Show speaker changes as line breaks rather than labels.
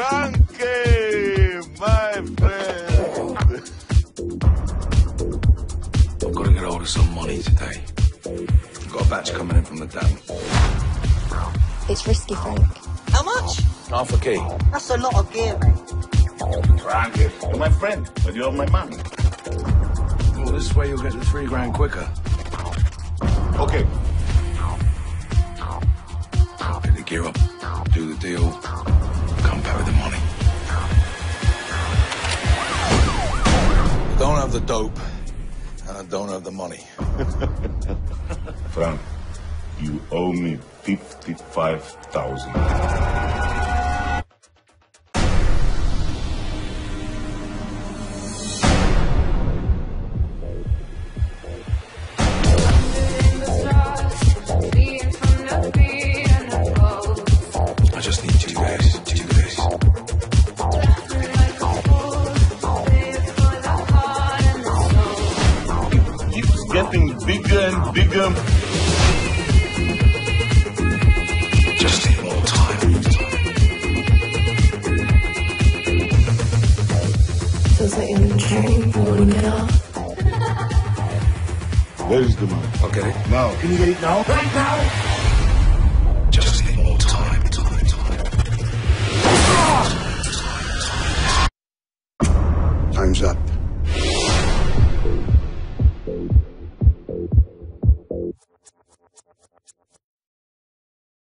Frankie, my friend.
I've got to get hold of some money today. I've got a batch coming in from the dam.
It's risky, Frank.
How much?
Half a key.
That's a lot of gear, mate.
Frankie, you're my friend, but you're my man.
Well, this way you'll get the $3 grand quicker.
Okay.
Get the gear up, do the deal, come back with the money. I don't have the dope, and I don't have the money.
Frank, you owe me 55,000.
I just need 2 days, 2 days.
It's getting bigger and bigger.
Just need more time.
Feels like you're in a dream. You want to get up?
Where is the money?
I'll get it.
Now. Can you get it now? Right now!